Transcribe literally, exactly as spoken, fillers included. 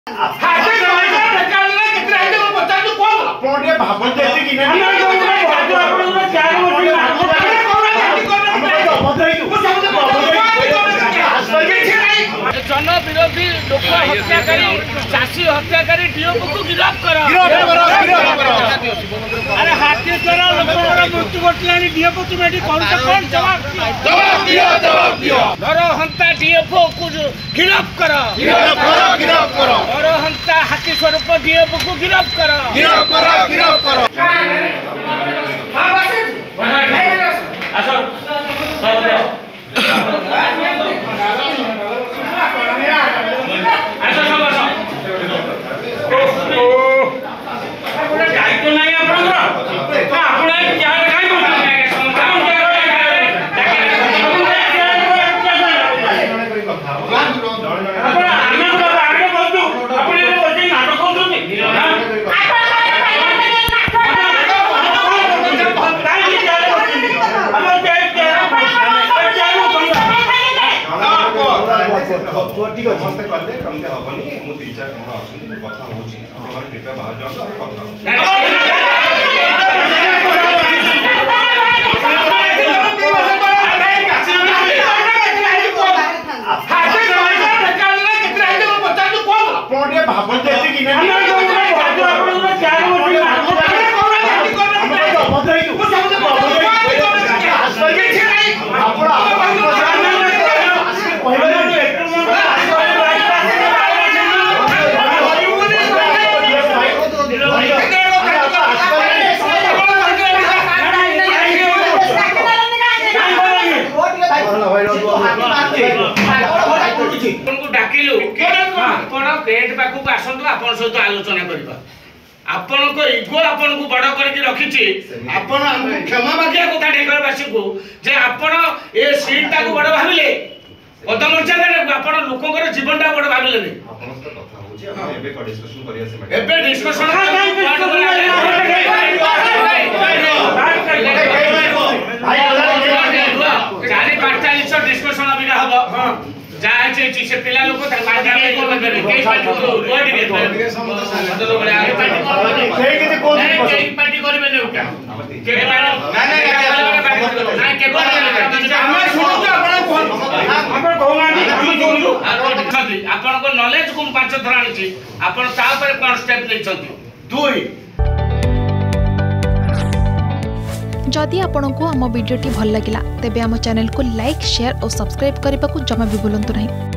जन विरोधी लोक हत्याकारी चाषी हत्याकारी डीओपी को गिरफ्त कर। अरे हाथी द्वारा लोक मृत्यु घटला डीओपी तुम ये कौन कौन जवाब धर हंता डीएफओ को गिरफ्त कर। धर हंता हाथी स्वरूप डीएफओ को गिरफ्त कर। ठीक है समस्त करले कमते हबनी मु तीन चार घर आछी कथा होची हमर कृपया बाहर जाओ कथा आपण ये भाबन देती कि नहीं डाकिलु गेट पाखक आसतु आप आलोचना करवा आपण को इगो आपण को बड़ करके रखी क्षमा मागिया कथा ढेकरवासी को जे आपण ए सीट को बड़ भाविले पदमर्यादा आपण लोकंकर जीवनटा बड़ भाविले नहीं एबे डिस्कशन चारि पाँच डिस्कशन अबिका हबो जाय छै से पिला लोक त मार्का में कोन करे केस पार्टी को रोड के मतलब लोग आगे पार्टी से के कोन के पार्टी करबे ने उठा के ना के कोन हम सुनो तो आपण कहवानी आपण को नॉलेज को पांच थरा आनी आपण ता पर कोन स्टेप ले छथि दुई जदि आपंक आम भिडी भल लगा तेब आम चैनल को लाइक शेयर और सब्सक्राइब करने को जमा भी भूलु नहीं।